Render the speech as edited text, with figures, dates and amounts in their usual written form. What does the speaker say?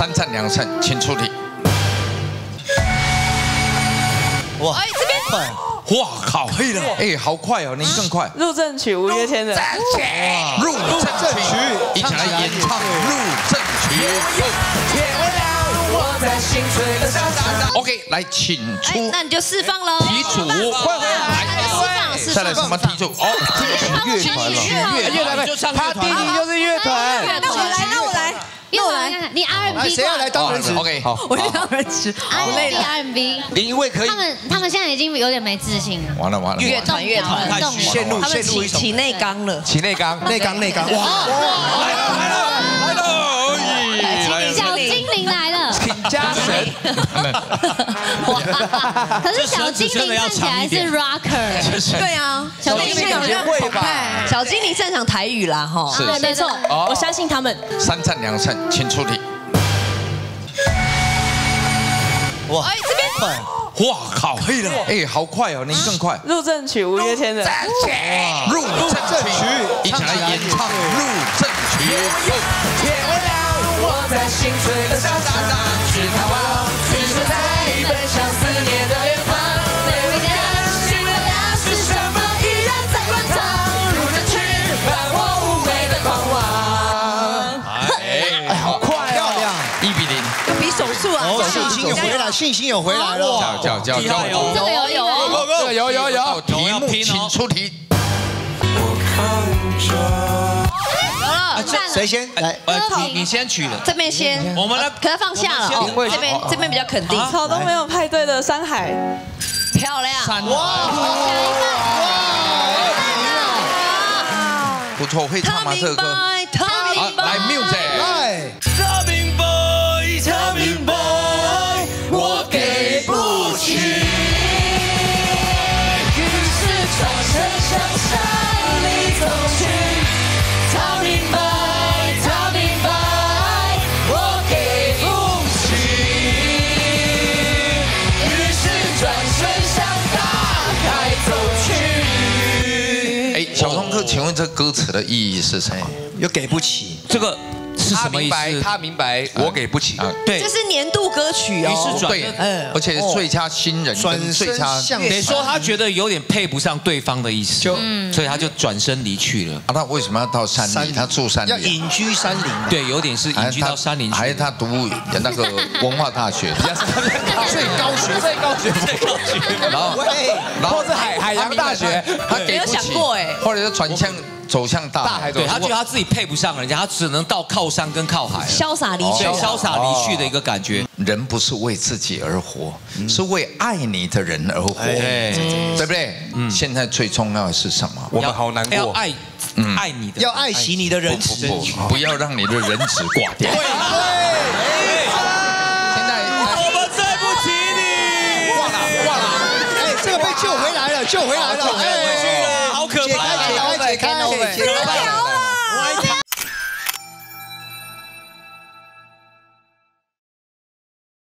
3战2胜，请出题。 哇， 哎，这边。 哇靠！可以了，哎，好快哦，您更快。 入阵曲5月天的。 入阵曲，一起来演唱入阵曲。OK， 来，请出。 那你就释放喽。 题组，快回来。再来什么题组？哦，这个是乐团了。 乐团就唱他弟弟就是乐团。 那我来，那我来。那我来，你 R&B 谁要来当人质 ？OK， 好， 我要当人质。 我累了 R&B。 林一位可以。 他们现在已经有点没自信了。 完了。 乐团， 陷入起内刚了。 起内刚。哇！ 来了！ 小精灵来了。 请加神。 可是小精灵看起来是 rocker。 对啊， 小精灵会吧？ 小精灵擅长台语啦，哈。 是， 没错， 我相信他们。 3战2胜，请出题。 哇， 哎，这边。 哇靠！可以了，哎，好快哦，您更快。 入阵曲5月天的。 入阵曲，一起来演唱入阵曲。我在心碎的沙滩上，是他忘，只是在奔向思念的远方。每个人心的量是什么，依然在观察。入阵曲，伴我无畏的狂妄。哎，好快，漂亮！1比0。 有比手速啊！ 信心有回来了。 叫！ 这个有。 题目，请出题。 谁先来？ 你先取了， 这边先， 我们来， 可是放下了哦。这边比较肯定。 草东没有派对的山海， 漂亮。哇！ 不错，会唱吗？这个歌。 他明白。 来 music。 来。 他明白，他明白，我给不起。于是转身向山里走去。他明白，他明白，我给不起。于是转身向大海走去。 哎，小东哥，请问这歌词的意义是什么？ 又给不起， 这个是什么意思？ 他明白，我给不起。 对， 这是年度歌曲哦。 对，而且最佳新人跟最佳， 得说他觉得有点配不上对方的意思，所以他就转身离去了。 他为什么要到山里？他住山里， 要隐居山林。 对，有点是隐居到山林去。 还是他读那个文化大学， 最高学。 然后是海洋大学， 他给不起，或者是走向大海。 对，他觉得他自己配不上人家，他只能到靠山跟靠海， 潇洒离去， 潇洒离去的一个感觉。 人不是为自己而活，是为爱你的人而活，对不对？现在最重要的是什么？ 我们好难过。 要爱你的， 要爱惜你的人质， 不要让你的人质挂掉。 对。 现在我们对不起你。 忘了。哎，这个被救回来了。哎， 好可怕。 解开。